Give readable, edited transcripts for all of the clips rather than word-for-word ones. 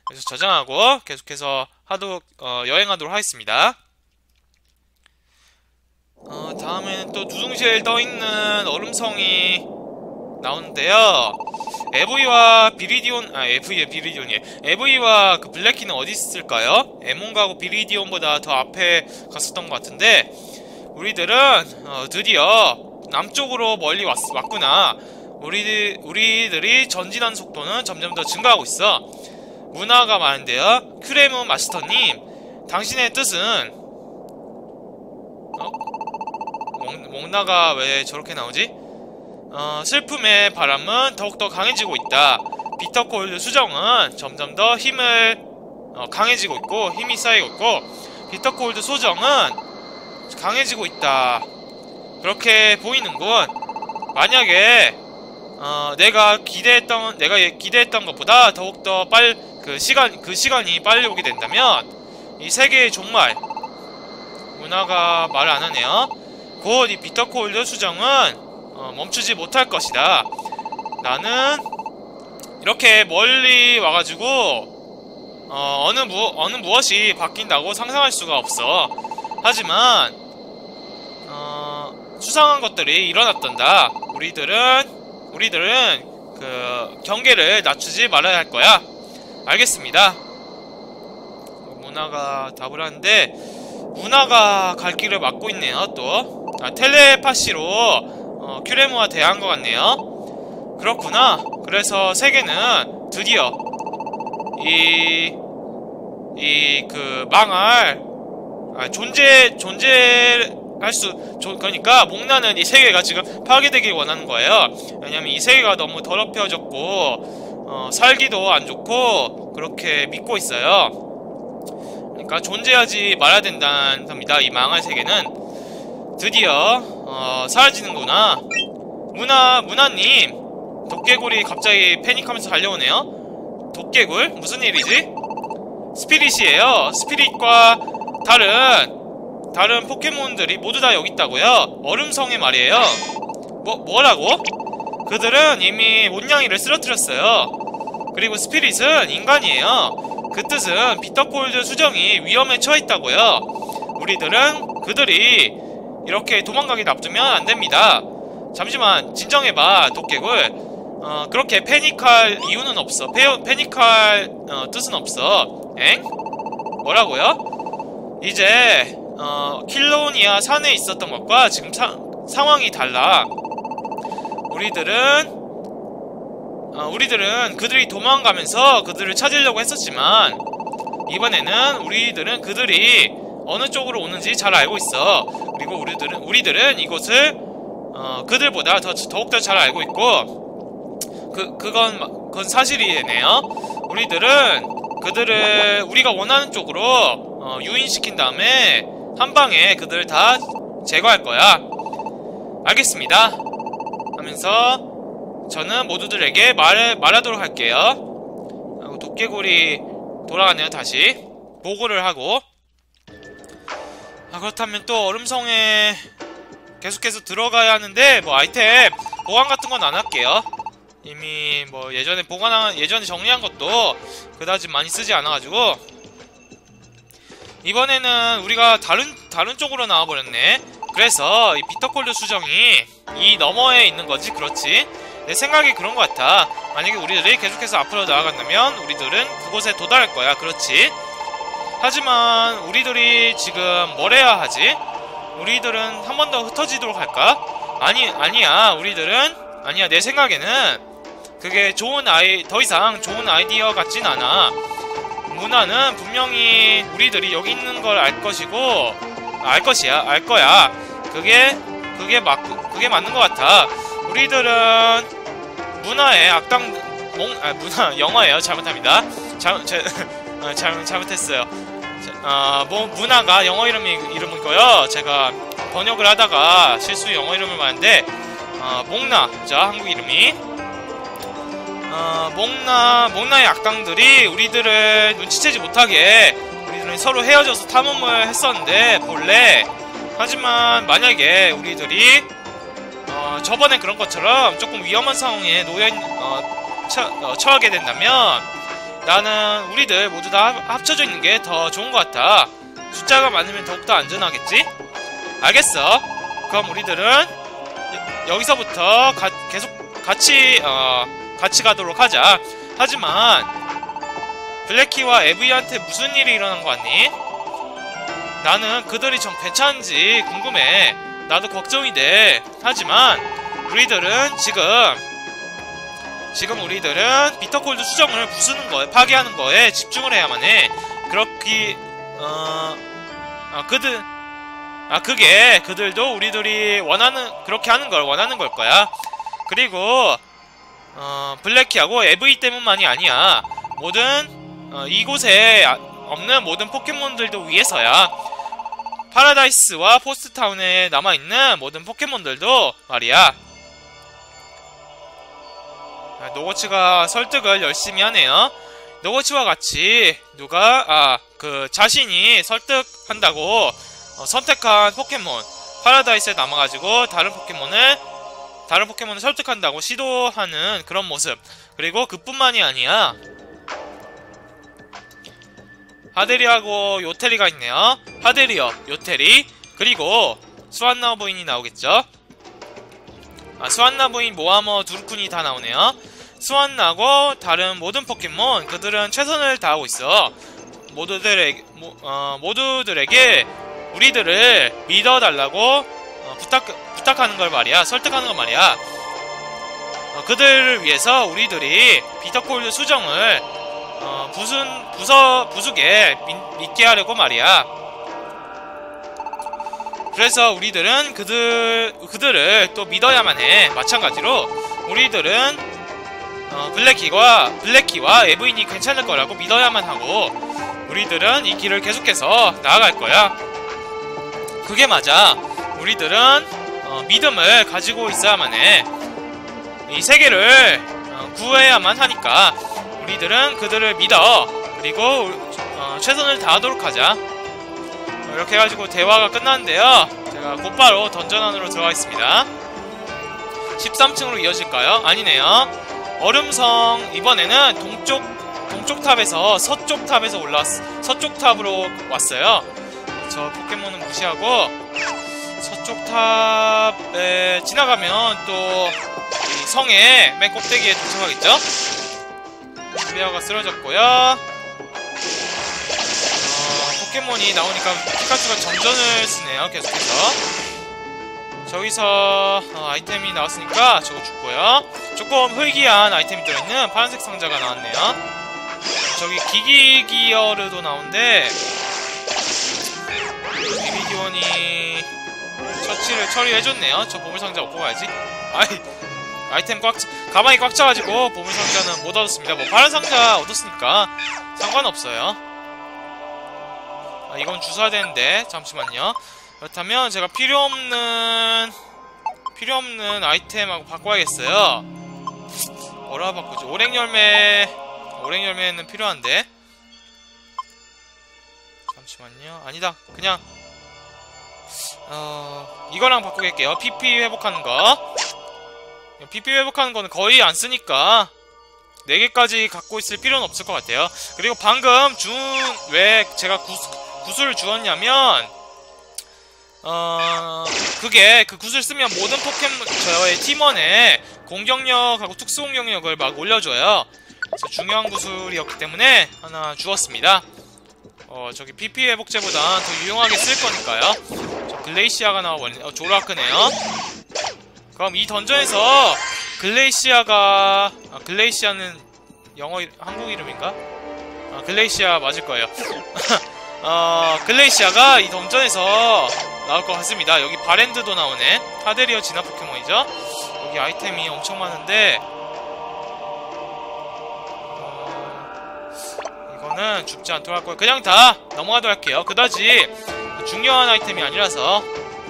그래서 저장하고 계속해서 여행하도록 하겠습니다. 다음에는 또 두둥실 떠있는 얼음성이 나오는데요. 에브이와 비리디온, 비리디온이에요. 에브이와 그 블랙키는 어디 있을까요? 에몬가하고 비리디온보다 더 앞에 갔었던 것 같은데, 우리들은 드디어 남쪽으로 멀리 왔구나. 우리들이 전진하는 속도는 점점 더 증가하고 있어. 문화가 많은데요. 크레무 마스터님, 당신의 뜻은 몽나가 왜 저렇게 나오지? 슬픔의 바람은 더욱더 강해지고 있다. 비터콜드 수정은 점점 더 강해지고 있고 힘이 쌓이고 있고, 비터콜드 소정은 강해지고 있다. 그렇게 보이는군. 만약에 내가 기대했던 것보다 더욱더 그 시간이 빨리 오게 된다면 이 세계의 종말, 문화가 말을 안 하네요. 곧 이 비터콜드 수정은 멈추지 못할 것이다. 나는 이렇게 멀리 와가지고 어느 무엇이 바뀐다고 상상할 수가 없어. 하지만 수상한 것들이 일어났단다. 우리들은 그 경계를 낮추지 말아야 할 거야. 알겠습니다. 문화가 답을 하는데, 문화가 갈 길을 막고 있네요. 또 텔레파시로 큐레모와 대화한 것 같네요. 그렇구나. 그래서 세계는 드디어 망할 그러니까 목나는 이 세계가 지금 파괴되길 원하는 거예요. 왜냐면 이 세계가 너무 더럽혀졌고 살기도 안 좋고 그렇게 믿고 있어요. 그러니까 존재하지 말아야 된다는 겁니다. 이 망할 세계는 드디어 사라지는구나. 문화님, 도깨굴이 갑자기 패닉하면서 달려오네요. 도깨굴? 무슨 일이지? 스피릿이에요. 스피릿과 다른 포켓몬들이 모두 다 여기 있다고요? 얼음성에 말이에요. 뭐라고? 그들은 이미 온냥이를 쓰러뜨렸어요. 그리고 스피릿은 인간이에요. 그 뜻은 비터콜드 수정이 위험에 처해있다고요. 그들이 이렇게 도망가게 놔두면 안됩니다. 잠시만 진정해봐, 도깨굴. 그렇게 패닉할 이유는 없어. 패닉할 뜻은 없어. 엥? 뭐라고요? 이제 킬로니아 산에 있었던 것과 지금 상황이 달라. 우리들은 그들이 도망가면서 그들을 찾으려고 했었지만, 이번에는 우리들은 그들이 어느 쪽으로 오는지 잘 알고 있어. 그리고 우리들은 이곳을 그들보다 더욱더 잘 알고 있고, 그건 사실이네요. 그들을 우리가 원하는 쪽으로 유인시킨 다음에 한 방에 그들을 다 제거할 거야. 알겠습니다. 하면서 저는 모두들에게 말하도록 할게요. 하고 도깨굴이 돌아가네요. 다시 보고를 하고. 그렇다면 또 얼음성에 계속해서 들어가야 하는데, 아이템 보관 같은 건 안 할게요. 이미 예전에 정리한 것도 그다지 많이 쓰지 않아가지고. 이번에는 우리가 다른 쪽으로 나와버렸네. 그래서 이 비터콜드 수정이 이 너머에 있는 거지. 그렇지, 내 생각이 그런 것 같아. 만약에 우리들이 계속해서 앞으로 나아간다면 우리들은 그곳에 도달할 거야. 그렇지. 하지만 우리들이 지금 뭘 해야 하지? 우리들은 한 번 더 흩어지도록 할까? 아니야. 아니야. 내 생각에는 그게 더 이상 좋은 아이디어 같진 않아. 문화는 분명히 우리들이 여기 있는 걸 알 것이고, 알 거야. 그게 맞는 것 같아. 우리들은 문화의 문화 영어예요. 잘못합니다. 잘못했어요. 문화가 영어 이름이고요. 제가 번역을 하다가 실수 영어 이름을 말했는데, 몽나자 한국 이름이. 몽나의 악당들이 우리들을 눈치채지 못하게 우리들은 서로 헤어져서 탐험을 했었는데, 본래. 하지만 만약에 우리들이 저번에 그런 것처럼 조금 위험한 상황에 처하게 된다면 나는 우리들 모두 다 합쳐져 있는 게 더 좋은 것 같아. 숫자가 많으면 더욱더 안전하겠지? 알겠어. 그럼 우리들은 여기서부터 계속 같이 가도록 하자. 하지만 블랙키와 에브이한테 무슨 일이 일어난 거 같니? 나는 그들이 좀 괜찮은지 궁금해. 나도 걱정이 돼. 하지만 우리들은 지금 우리들은 비터콜드 수정을 부수는 거에, 파괴하는 거에 집중을 해야만 해. 그들도 우리들이 그렇게 하는 걸 원하는 걸 거야. 그리고 블랙키하고 에브이 때문만이 아니야. 이곳에 없는 모든 포켓몬들도 위해서야. 파라다이스와 포스트타운에 남아있는 모든 포켓몬들도 말이야. 노고치가 설득을 열심히 하네요. 노고치와 같이 자신이 설득한다고 선택한 포켓몬 파라다이스에 남아가지고 다른 포켓몬을 설득한다고 시도하는 그런 모습. 그리고 그뿐만이 아니야. 하데리하고 요테리가 있네요. 하데리어, 요테리, 그리고 수완나 부인이 나오겠죠. 수완나 부인, 모아머, 두루쿤이 다 나오네요. 수완나고 다른 모든 포켓몬, 그들은 최선을 다하고 있어. 모두들에게 우리들을 믿어달라고 부탁하는 걸 말이야. 설득하는 걸 말이야. 그들을 위해서 우리들이 비터콜드 수정을 부수게 믿게 하려고 말이야. 그래서 우리들은 그들을 또 믿어야만 해. 마찬가지로 우리들은 블랙키와 에브인이 괜찮을 거라고 믿어야만 하고, 우리들은 이 길을 계속해서 나아갈 거야. 그게 맞아. 우리들은 믿음을 가지고 있어야만 해. 이 세계를 구해야만 하니까 우리들은 그들을 믿어. 그리고 최선을 다하도록 하자. 이렇게 해가지고 대화가 끝났는데요. 제가 곧바로 던전 안으로 들어가겠습니다. 13층으로 이어질까요? 아니네요. 얼음성, 이번에는 동쪽 탑에서 서쪽 탑으로 왔어요. 저 포켓몬은 무시하고 서쪽 탑에 지나가면 또 이 성의 맨 꼭대기에 도착하겠죠? 플레어가 쓰러졌고요. 포켓몬이 나오니까 피카츄가 정전을 쓰네요. 계속해서 저기서 아이템이 나왔으니까 저거 죽고요. 조금 희귀한 아이템이 들어있는 파란색 상자가 나왔네요. 저기 기기기어르도 나오는데 비비기원이 처리해줬네요. 저 보물상자 얻고 가야지. 아이템 가방이 꽉 차가지고 보물상자는 못 얻었습니다. 뭐 파란 상자 얻었으니까 상관없어요. 이건 주워야 되는데 잠시만요. 그렇다면 제가 필요없는 아이템하고 바꿔야겠어요. 뭐라 바꾸지? 오랭열매는 필요한데. 잠시만요. 아니다. 그냥 이거랑 바꾸겠게요. PP 회복하는 거. PP 회복하는 거는 거의 안 쓰니까 4개까지 갖고 있을 필요는 없을 것 같아요. 그리고 방금 왜 제가 구슬을 주었냐면 그 구슬 쓰면 모든 저의 팀원의 공격력하고 특수 공격력을 막 올려줘요. 그래서 중요한 구슬이었기 때문에 하나 주었습니다. 저기 PP 회복제보다 더 유용하게 쓸 거니까요. 저 글레이시아가 나와버리네. 조라크네요. 그럼 이 던전에서 글레이시아는 한국 이름인가? 글레이시아 맞을 거예요. 글레이시아가 이 던전에서 나올 것 같습니다. 여기 바랜드도 나오네. 하데리어 진화 포켓몬이죠. 여기 아이템이 엄청 많은데 이거는 죽지 않도록 할 거예요. 그냥 다 넘어가도록 할게요. 그다지 중요한 아이템이 아니라서.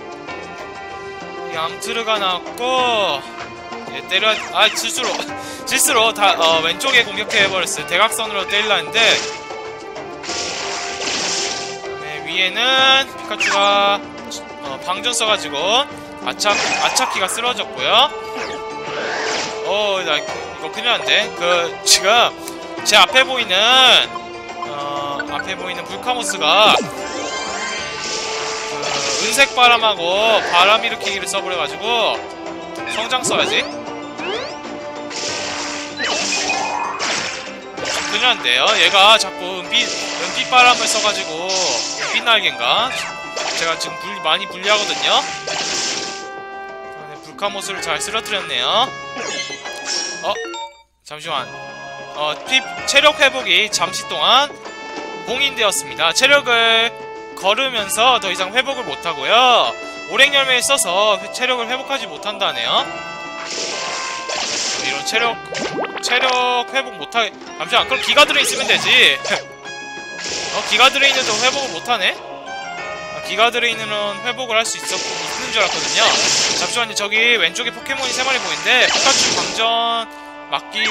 암트르가 나왔고, 질수로 다 왼쪽에 공격해버렸어요. 대각선으로 때리려 했는데 위에는 피카츄가 방전 써가지고 아차키가 쓰러졌고요. 나 이거 큰일 났는데. 지금 제 앞에 보이는 불카모스가 은색 바람하고 바람 일으키기를 써버려가지고 성장 써야지. 큰일 났는데요. 얘가 자꾸 은빛 바람을 써가지고 은빛 날개인가? 제가 지금 많이 불리하거든요. 불카모스를 잘 쓰러뜨렸네요. 잠시만. 체력 회복이 잠시 동안 봉인되었습니다. 체력을 걸으면서 더 이상 회복을 못하고요. 오랭열매에 써서 체력을 회복하지 못한다네요. 이런 체력 회복 못하게. 잠시만, 그럼 기가 들어있으면 되지. 기가 들어있는데 회복을 못하네? 기가 들어있는 회복을 할 수 있는 줄 알았거든요. 잠시만요, 저기 왼쪽에 포켓몬이 3마리 보이는데 피카츄 광전 맡기고,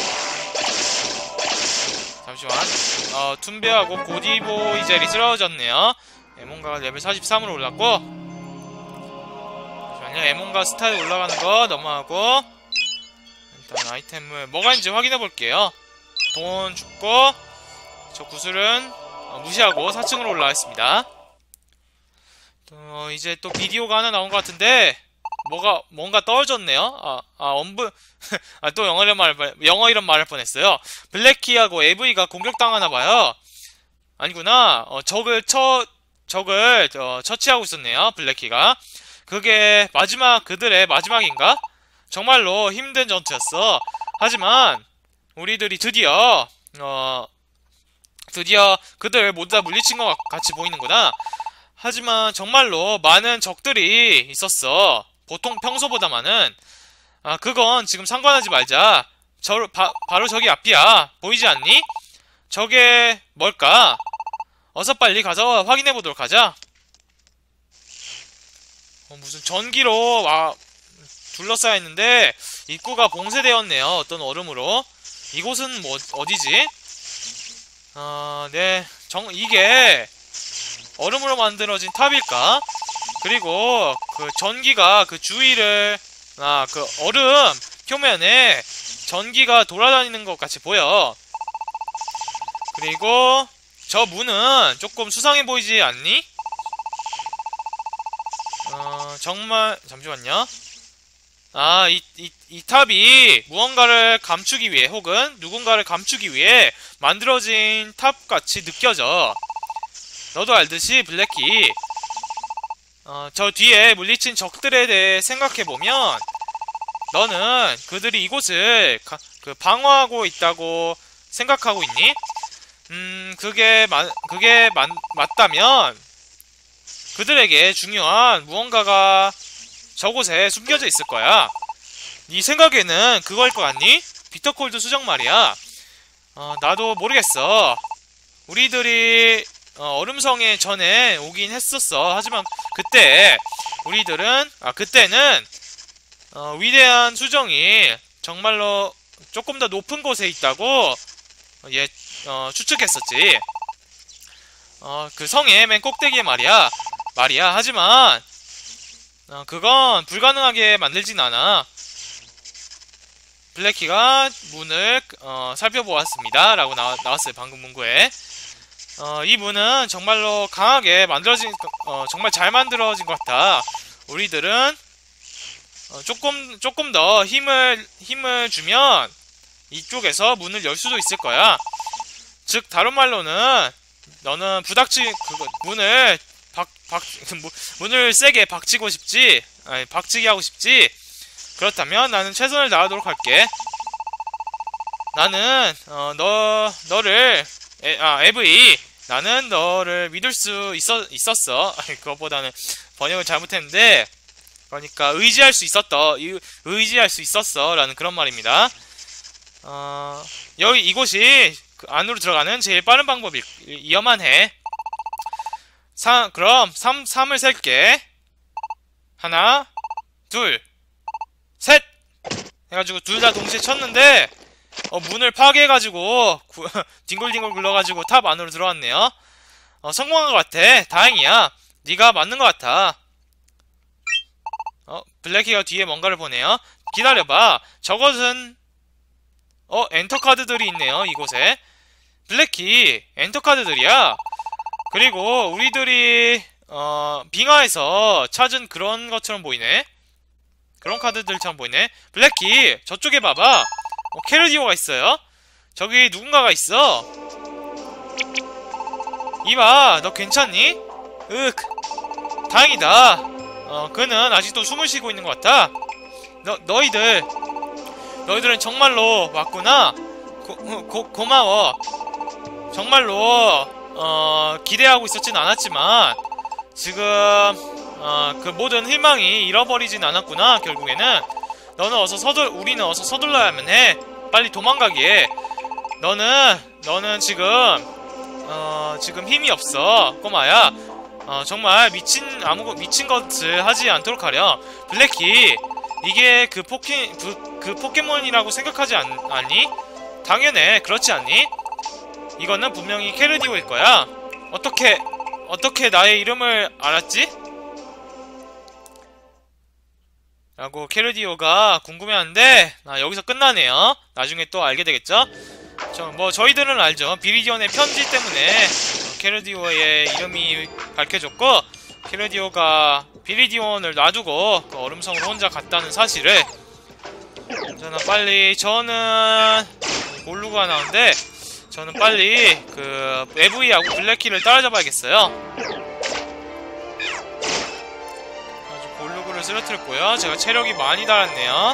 잠시만, 툰베하고 고디보이젤이 쓰러졌네요. 에몬가가 레벨 43으로 올랐고, 잠시만요, 에몬가 스타일 올라가는 거 넘어가고, 일단 아이템을 뭐가 있는지 확인해 볼게요. 돈 줍고, 저 구슬은 무시하고 4층으로 올라가겠습니다. 이제 또 비디오가 하나 나온 것 같은데 뭔가 떨어졌네요. 또 영어 이름 말할 뻔했어요. 블랙키하고 AV가 공격당하나봐요. 아니구나. 적을 처치하고 있었네요. 블랙키가. 그게 그들의 마지막인가? 정말로 힘든 전투였어. 하지만 우리들이 드디어 그들 모두 다 물리친 것 같이 보이는구나. 하지만 정말로 많은 적들이 있었어. 보통 평소보다 많은. 그건 지금 상관하지 말자. 바로 저기 앞이야. 보이지 않니? 저게 뭘까? 어서 빨리 가서 확인해보도록 하자. 무슨 전기로 둘러싸여 있는데 입구가 봉쇄되었네요. 어떤 얼음으로. 이곳은 어디지? 네. 이게 얼음으로 만들어진 탑일까? 그리고 그 전기가 그 주위를 그 얼음 표면에 전기가 돌아다니는 것 같이 보여. 그리고 저 문은 조금 수상해 보이지 않니? 정말 잠시만요. 이 탑이 무언가를 감추기 위해 혹은 누군가를 감추기 위해 만들어진 탑같이 느껴져. 너도 알듯이 블랙키, 저 뒤에 물리친 적들에 대해 생각해보면 너는 그들이 이곳을 방어하고 있다고 생각하고 있니? 그게 맞다면 그들에게 중요한 무언가가 저곳에 숨겨져 있을 거야. 네 생각에는 그거일 것 같니? 비터콜드 수정 말이야. 나도 모르겠어. 우리들이 얼음성에 전에 오긴 했었어. 하지만 그때는 위대한 수정이 정말로 조금 더 높은 곳에 있다고 추측했었지. 그 성의 맨 꼭대기에 말이야. 하지만 그건 불가능하게 만들진 않아. 블랙키가 문을 살펴보았습니다 라고 나왔어요. 방금 문구에. 이 문은 정말로 강하게 정말 잘 만들어진 것 같아. 우리들은 조금 더 힘을 주면 이쪽에서 문을 열 수도 있을 거야. 즉 다른 말로는 너는 문을 세게 박치고 싶지? 박치기 하고 싶지? 그렇다면 나는 최선을 다하도록 할게. 나는 에브이, 나는 너를 믿을 수 있었어. 그것보다는 번역을 잘못했는데, 그러니까 의지할 수 있었어 라는 그런 말입니다. 이곳이 안으로 들어가는 제일 빠른 방법이어만 해. 그럼 3을 셀게. 하나, 둘, 셋! 해가지고 둘 다 동시에 쳤는데 문을 파괴해가지고 뒹굴뒹굴 굴러가지고 탑 안으로 들어왔네요. 성공한 것 같아. 다행이야. 네가 맞는 것 같아. 블랙키가 뒤에 뭔가를 보네요. 기다려봐. 저것은 엔터 카드들이 있네요, 이곳에. 블랙키, 엔터 카드들이야. 그리고 우리들이 빙하에서 찾은 그런 것처럼 보이네. 그런 카드들처럼 보이네. 블랙키, 저쪽에 봐봐. 캐르디오가 있어요. 저기 누군가가 있어. 이봐, 너 괜찮니? 다행이다. 그는 아직도 숨을 쉬고 있는 것 같아. 너희들은 정말로 왔구나. 고마워. 정말로 기대하고 있었진 않았지만 지금 그 모든 희망이 잃어버리진 않았구나. 결국에는 우리는 어서 서둘러야만 해. 빨리 도망가기에. 너는 지금 힘이 없어, 꼬마야. 정말 미친 것을 하지 않도록 하렴. 블랙키, 이게 그 포켓몬이라고 생각하지 않니? 당연해, 그렇지 않니? 이거는 분명히 캐르디오일 거야. 어떻게 나의 이름을 알았지? 라고 캐르디오가 궁금해하는데, 여기서 끝나네요. 나중에 또 알게 되겠죠? 저희들은 알죠. 비리디온의 편지 때문에 캐르디오의 이름이 밝혀졌고, 캐르디오가 비리디온을 놔두고 그 얼음성으로 혼자 갔다는 사실을. 저는 골루가 나오는데, 저는 빨리 그 에브이하고 블랙키를 따라잡아야겠어요. 아주 골루그를 쓰러뜨렸고요. 제가 체력이 많이 달았네요.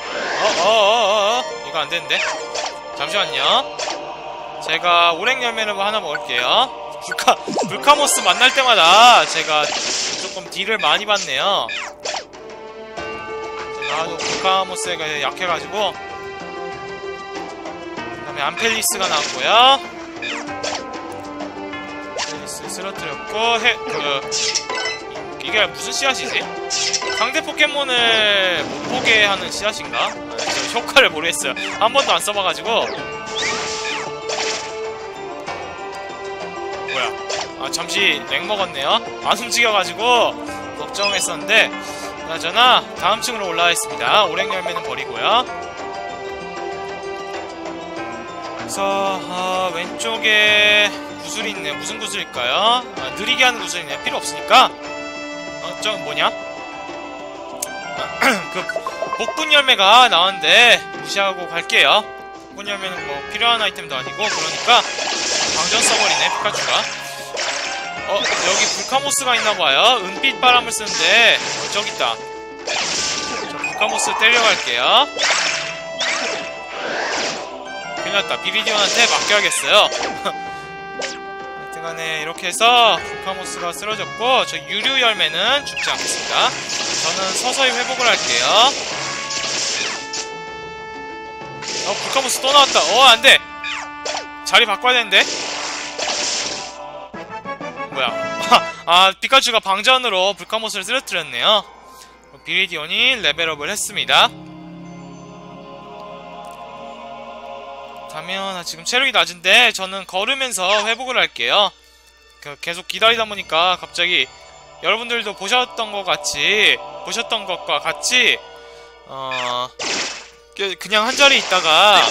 이거 안되는데. 잠시만요. 제가 오랭 열매를 하나 먹을게요. 불카모스 만날 때마다 제가 조금 딜을 많이 받네요. 제가 아주 불카모스가 약해가지고. 그 다음에 암펠리스가 나왔고요. 암펠리스 쓰러뜨렸고, 이게 무슨 씨앗이지? 상대 포켓몬을 못 보게 하는 씨앗인가? 저 효과를 모르겠어요. 한 번도 안 써봐가지고. 뭐야? 잠시 렉 먹었네요. 안 움직여가지고 걱정했었는데, 그나저나 다음 층으로 올라가겠습니다. 오랭 열매는 버리고요. 그래서 왼쪽에 구슬이 있네요. 무슨 구슬일까요? 느리게 하는 구슬이네요. 필요 없으니까. 저 뭐냐? 그 복분 열매가 나왔는데 무시하고 갈게요. 복분 열매는 뭐 필요한 아이템도 아니고, 그러니까 방전 써버리네, 피카츄가. 여기 불카모스가 있나봐요. 은빛 바람을 쓰는데 저기 있다. 저 불카모스 때려갈게요. 큰일났다. 비리디온한테 맡겨야겠어요. 하여튼간에 이렇게 해서 불카모스가 쓰러졌고, 저 유류 열매는 죽지 않겠습니다. 저는 서서히 회복을 할게요. 불카모스 또 나왔다. 안돼. 자리 바꿔야 되는데. 뭐야? 피카츄가 방전으로 불카모스를 쓰러뜨렸네요. 비리디온이 레벨업을 했습니다. 그렇다면 지금 체력이 낮은데 저는 걸으면서 회복을 할게요. 계속 기다리다 보니까 갑자기 여러분들도 보셨던 것과 같이 그냥 한자리에 있다가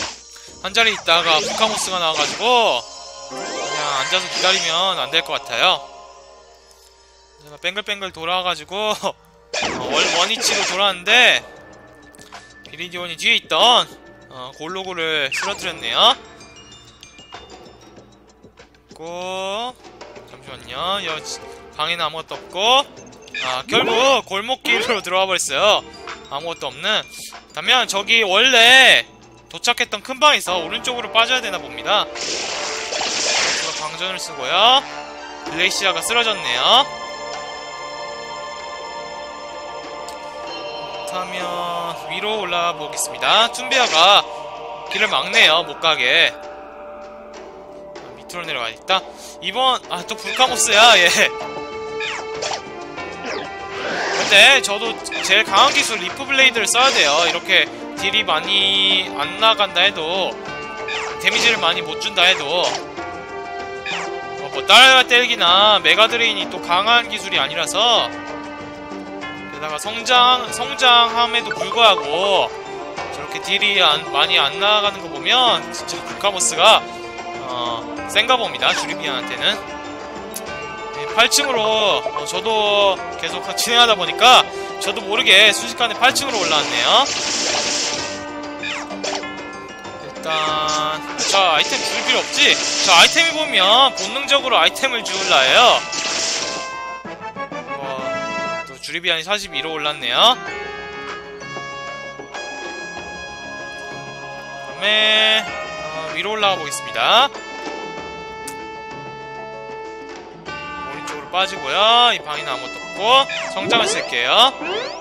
불카모스가 나와가지고 그냥 앉아서 기다리면 안 될 것 같아요. 제가 뱅글뱅글 돌아와가지고 원위치로 돌아왔는데 비리디온이 뒤에 있던 골로그를 쓰러뜨렸네요. 잠시만요. 방에는 아무것도 없고, 결국 골목길로 들어와 버렸어요. 아무것도 없는. 그렇다면 저기 원래 도착했던 큰 방에서 오른쪽으로 빠져야 되나 봅니다. 제가 방전을 쓰고요. 글레이시아가 쓰러졌네요. 그렇다면 위로 올라가 보겠습니다. 툰베아가 길을 막네요. 못 가게. 밑으로 내려가야겠다. 이번 또 불카모스야 얘. 근데 저도 제일 강한 기술 리프 블레이드를 써야 돼요. 이렇게 딜이 많이 안 나간다 해도, 데미지를 많이 못 준다 해도, 뭐 따라 때리기나 메가드레인이 또 강한 기술이 아니라서, 게다가 성장함에도 불구하고 이렇게 딜이 많이 안 나가는 거 보면 진짜 국가보스가 센가 봅니다. 주리비안한테는. 8층으로 저도 계속 진행하다 보니까 저도 모르게 순식간에 8층으로 올라왔네요. 일단 저 아이템 줄 필요 없지? 저 아이템이 보면 본능적으로 아이템을 주울라 해요. 또 주리비안이 42로 올랐네요. 그다음에 위로 올라가 보겠습니다. 오른쪽으로 빠지고요. 이 방에는 아무것도 없고 성장을 쓸게요.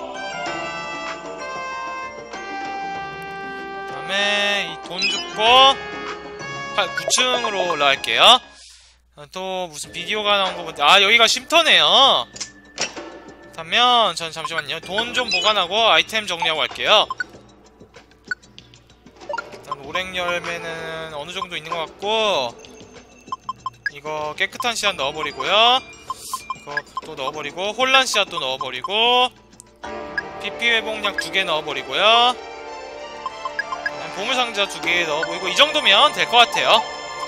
그다음에 이 돈 줍고 9층으로 올라갈게요. 또 무슨 비디오가 나온 거 보는데 여기가 쉼터네요. 그렇다면 전 잠시만요. 돈 좀 보관하고 아이템 정리하고 갈게요. 일단 오랭 열매는 어느 정도 있는 것 같고 이거 깨끗한 씨앗 넣어버리고요. 이거 또 넣어버리고 혼란 씨앗도 넣어버리고 PP 회복약 2개 넣어버리고요. 보물상자 2개 넣어보이고 이 정도면 될 것 같아요.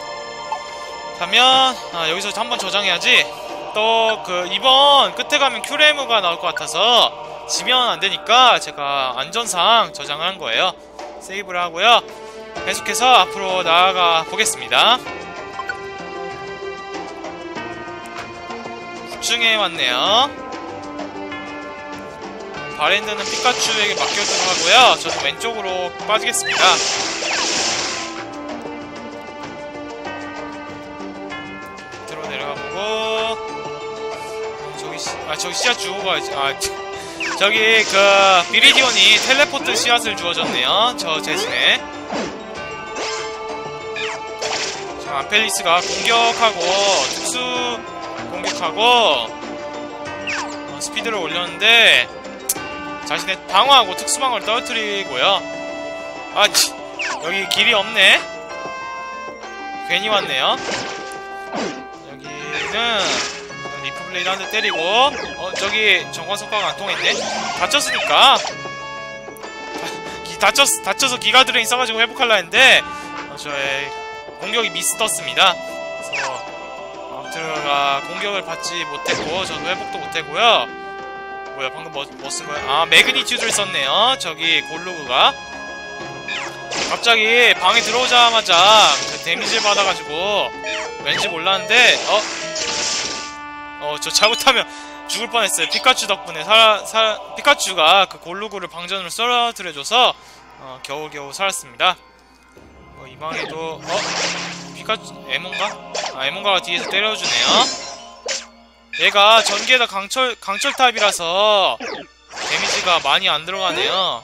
그러면 여기서 한번 저장해야지. 또 이번 끝에 가면 큐레무가 나올 것 같아서 지면 안되니까 제가 안전상 저장을 한 거예요. 세이브를 하고요. 계속해서 앞으로 나아가 보겠습니다. 9층에 왔네요. 바랜드는 피카츄에게 맡겨두도록 하고요. 저는 왼쪽으로 빠지겠습니다. 밑으로 내려가보고 저기 씨앗 주고 가야지. 저기 비리디온이 텔레포트 씨앗을 주워줬네요. 저 대신에 지금 안펠리스가 공격하고 특수 공격하고 스피드를 올렸는데 자신의 방어하고 특수방어를 떨어뜨리고요. 여기 길이 없네. 괜히 왔네요. 여기는 리프블레이드 한 대 때리고 저기 정관석화가 안 통했네. 다쳤으니까 다쳐서 기가 드레인 써가지고 회복하려 했는데 저의 공격이 미스 떴습니다. 그래서 아무트가 공격을 받지 못했고 저도 회복도 못했고요. 뭐야 방금 뭐 쓴 거야? 매그니튜드를 썼네요. 저기 골로그가 갑자기 방에 들어오자마자 데미지를 받아가지고 왠지 몰랐는데 저 잘못하면 죽을 뻔했어요. 피카츄 덕분에 피카츄가 골로그를 방전으로 썰어들여줘서 겨우겨우 살았습니다. 이 방에도 피카츄 에몬가가 뒤에서 때려주네요. 얘가 전기에다 강철 타입이라서 데미지가 많이 안 들어가네요.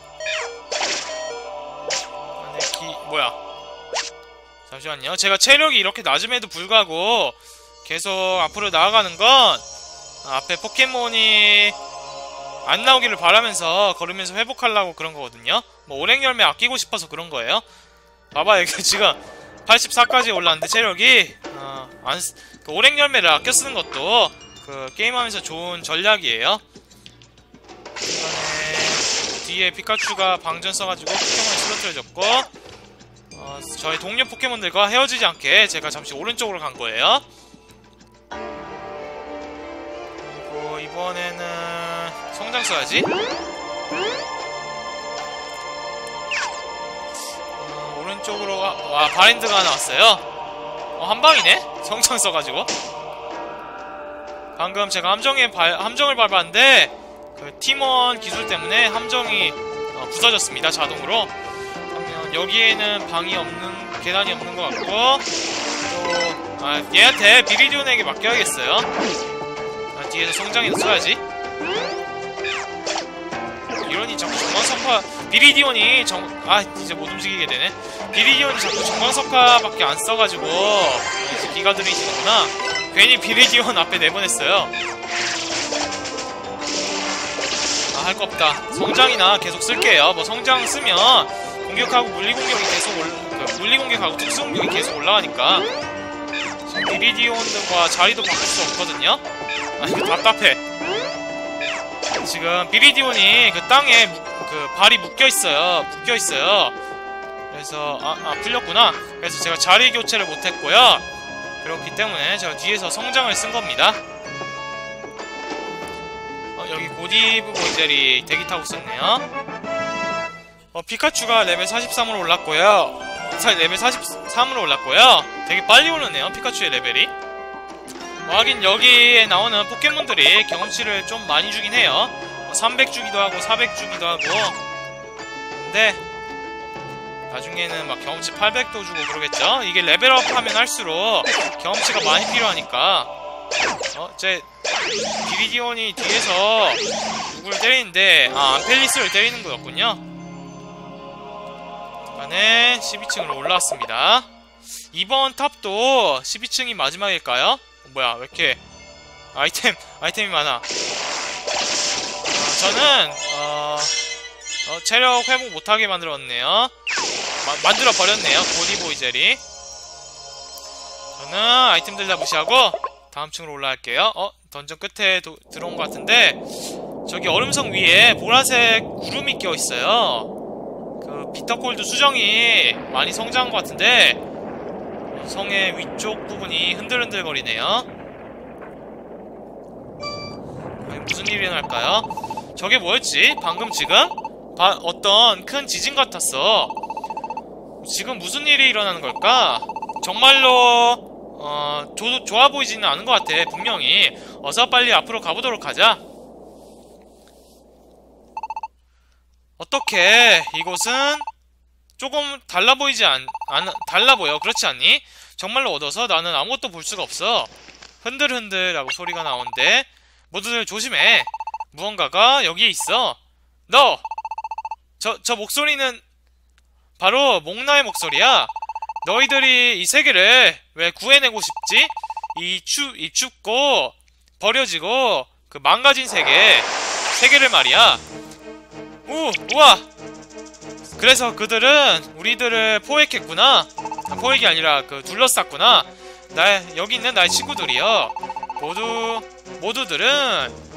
뭐야? 잠시만요. 제가 체력이 이렇게 낮음에도 불구하고 계속 앞으로 나아가는 건 앞에 포켓몬이 안 나오기를 바라면서 걸으면서 회복하려고 그런 거거든요. 뭐 오랭 열매 아끼고 싶어서 그런 거예요. 봐봐, 여기 지금 84까지 올랐는데 체력이 오랭 열매를 아껴 쓰는 것도 게임하면서 좋은 전략이에요. 이번에 뒤에 피카츄가 방전 써가지고 포켓몬이 쓰러뜨려졌고 저희 동료 포켓몬들과 헤어지지 않게 제가 잠시 오른쪽으로 간 거예요. 그리고 이번에는 성장 써야지. 오른쪽으로 바랜드가 나왔어요. 한방이네? 성장 써가지고. 방금 제가 함정을 밟았는데 팀원 기술 때문에 함정이 부서졌습니다. 자동으로. 그러면 여기에는 계단이 없는 것 같고 또 얘한테 비리디온에게 맡겨야겠어요. 뒤에서 성장해서 써야지. 이러니 자꾸 정광석화 비리디온이 이제 못 움직이게 되네. 비리디온이 자꾸 정광석화밖에 안 써가지고 이제 기가 들이시는구나. 괜히 비리디온 앞에 내보냈어요. 할 거 없다. 성장이나 계속 쓸게요. 뭐 성장 쓰면 공격하고 물리공격이 계속 물리공격하고 특수공격이 계속 올라가니까 지금 비리디온들과 자리도 바꿀 수 없거든요. 이거 답답해. 지금 비리디온이 그 땅에 그 발이 묶여있어요. 그래서 풀렸구나. 그래서 제가 자리 교체를 못했고요. 그렇기 때문에 제가 뒤에서 성장을 쓴 겁니다. 여기 고디브 보이젤이 대기 타고 있었네요. 피카츄가 레벨 43으로 올랐고요. 레벨 43으로 올랐고요. 되게 빨리 오르네요, 피카츄의 레벨이. 하긴 여기에 나오는 포켓몬들이 경험치를 좀 많이 주긴 해요. 300 주기도 하고 400 주기도 하고. 근데 나중에는 막 경험치 800도 주고 그러겠죠? 이게 레벨업 하면 할수록 경험치가 많이 필요하니까. 제 비리디온이 뒤에서 누구를 때리는데 안펠리스를 때리는 거였군요. 간에 12층으로 올라왔습니다. 이번 탑도 12층이 마지막일까요? 뭐야, 왜 이렇게 아이템이 많아. 저는 체력 회복 못하게 만들었네요. 만들어버렸네요, 고디보이젤이. 저는 아이템들 다 무시하고 다음 층으로 올라갈게요. 던전 끝에 들어온 것 같은데, 저기 얼음성 위에 보라색 구름이 껴있어요. 그 비터골드 수정이 많이 성장한 것 같은데 성의 위쪽 부분이 흔들흔들거리네요. 무슨 일이 일어날까요? 저게 뭐였지? 방금 지금? 어떤 큰 지진 같았어. 지금 무슨 일이 일어나는 걸까? 정말로 좋아 보이지는 않은 것 같아. 분명히. 어서 빨리 앞으로 가보도록 하자. 어떻게 이곳은 조금 달라 보여. 그렇지 않니? 정말로 얻어서 나는 아무것도 볼 수가 없어. 흔들흔들하고 소리가 나오는데 모두들 조심해. 무언가가 여기에 있어. 너! 저 목소리는 바로 목나의 목소리야. 너희들이 이 세계를 왜 구해내고 싶지? 이 춥고 버려지고 그 망가진 세계를 말이야. 우와! 그래서 그들은 우리들을 포획했구나. 포획이 아니라 둘러쌌구나. 여기 있는 나의 친구들이요. 모두들은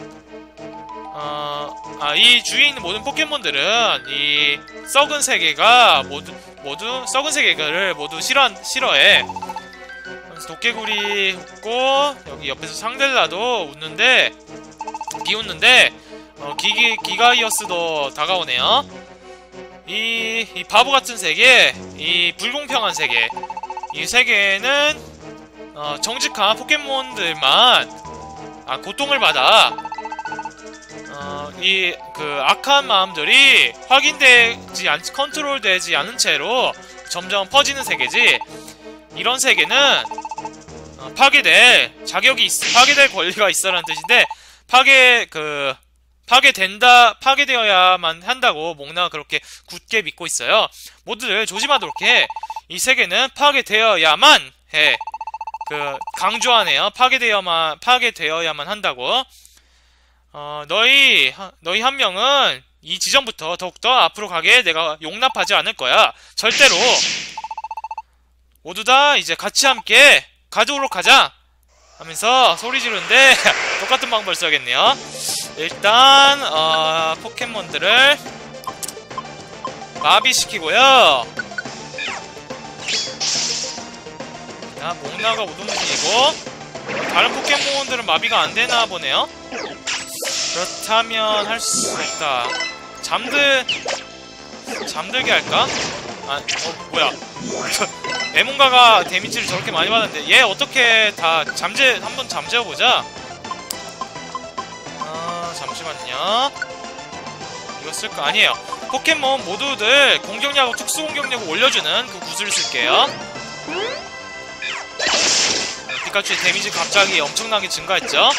이 주위에 있는 모든 포켓몬들은 이 썩은 세계가 모두 썩은 세계를 모두 싫어해. 그래서 도깨구리 웃고 여기 옆에서 상델라도 비웃는데 기가이어스도 다가오네요. 이 바보같은 세계, 이 불공평한 세계, 이 세계는 정직한 포켓몬들만 고통을 받아. 악한 마음들이 컨트롤되지 않은 채로 점점 퍼지는 세계지. 이런 세계는 파괴될 권리가 있어라는 뜻인데, 파괴되어야만 한다고 목나가 그렇게 굳게 믿고 있어요. 모두들 조심하도록 해. 이 세계는 파괴되어야만 해. 강조하네요. 파괴되어야만 한다고. 너희 한 명은 이 지점부터 더욱더 앞으로 가게 내가 용납하지 않을 거야. 절대로. 모두 다 이제 같이 함께 가도록 하자 하면서 소리 지르는데 똑같은 방법을 써야겠네요. 일단 포켓몬들을 마비시키고요. 자, 목나가 우동중이고 다른 포켓몬들은 마비가 안되나 보네요. 그렇다면 할 수 없다. 잠들게 할까? 뭐야. 에몬가가 데미지를 저렇게 많이 받았는데 얘 어떻게 다 한번 잠재워보자. 잠시만요. 이거 쓸까? 아니에요. 포켓몬 모두들 공격력하고 특수 공격력을 올려주는 그 구슬을 쓸게요. 피카츄의 데미지 갑자기 엄청나게 증가했죠?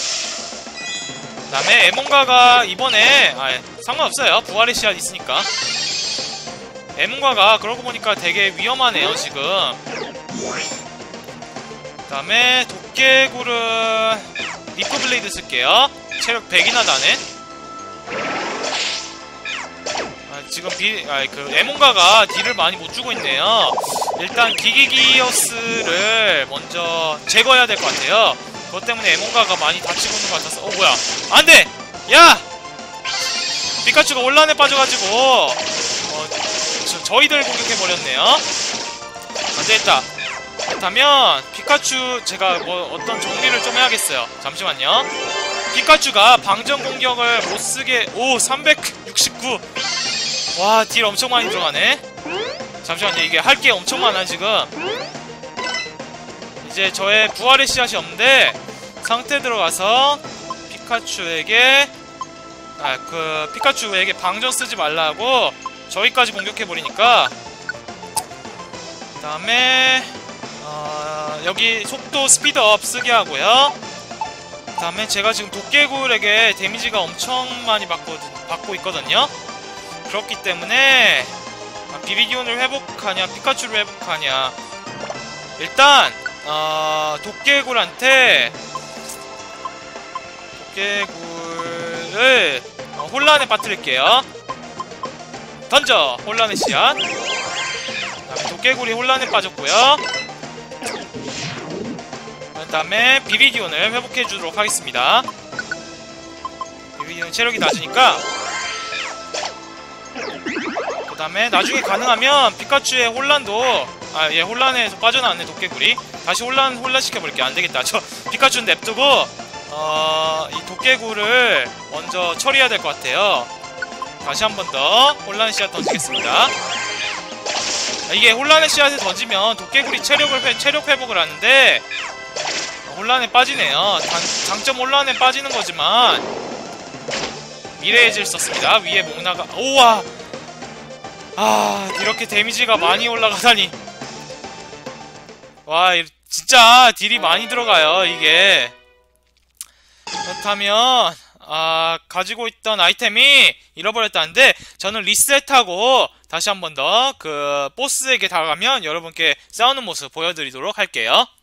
그 다음에 에몬가가 이번에 상관없어요. 부활의 씨앗 있으니까. 에몬가가 그러고 보니까 되게 위험하네요 지금. 그 다음에 도깨구르 리프블레이드 쓸게요. 체력 100이나 나네. 지금 에몬가가 딜을 많이 못주고 있네요. 일단 기기기어스를 먼저 제거해야 될 것 같아요. 그것 때문에 에몬가가 많이 다치고 있는 것 같아서. 뭐야, 안돼! 야! 피카츄가 혼란에 빠져가지고 저희들 공격해버렸네요. 안되겠다. 그렇다면 피카츄 제가 뭐 어떤 정리를 좀 해야겠어요. 잠시만요. 피카츄가 방전 공격을 못쓰게. 오 369. 와 딜 엄청 많이 들어가네. 잠시만요. 이게 할 게 엄청 많아 지금. 이제 저의 부활의 씨앗이 없는데 상태 들어가서 피카츄에게 피카츄에게 방전 쓰지 말라고 저희까지 공격해버리니까. 그 다음에 여기 속도 스피드업 쓰게 하고요. 그 다음에 제가 지금 도깨굴에게 데미지가 엄청 많이 받고 있거든요. 그렇기 때문에 비비디온을 회복하냐 피카츄를 회복하냐. 일단 도깨굴을 혼란에 빠뜨릴게요. 던져! 혼란의 씨앗. 그다음에 도깨굴이 혼란에 빠졌고요. 그 다음에 비비디온을 회복해주도록 하겠습니다. 비비디온 체력이 낮으니까. 그 다음에 나중에 가능하면 피카츄의 혼란도 혼란에서 빠져나왔네 도깨굴이. 다시 혼란 시켜볼게요. 안되겠다. 저 피카츄는 냅두고 이 도깨굴을 먼저 처리해야 될 것 같아요. 다시 한 번 더 혼란의 씨앗 던지겠습니다. 이게 혼란의 씨앗을 던지면 도깨굴이 체력 회복을 하는데 혼란에 빠지네요. 장점 혼란에 빠지는 거지만 미래의 질 썼습니다. 위에 목나가. 오와! 이렇게 데미지가 많이 올라가다니. 와 진짜 딜이 많이 들어가요 이게. 그렇다면 가지고 있던 아이템이 잃어버렸다는데 저는 리셋하고 다시 한 번 더 그 보스에게 다가가면 여러분께 싸우는 모습 보여드리도록 할게요.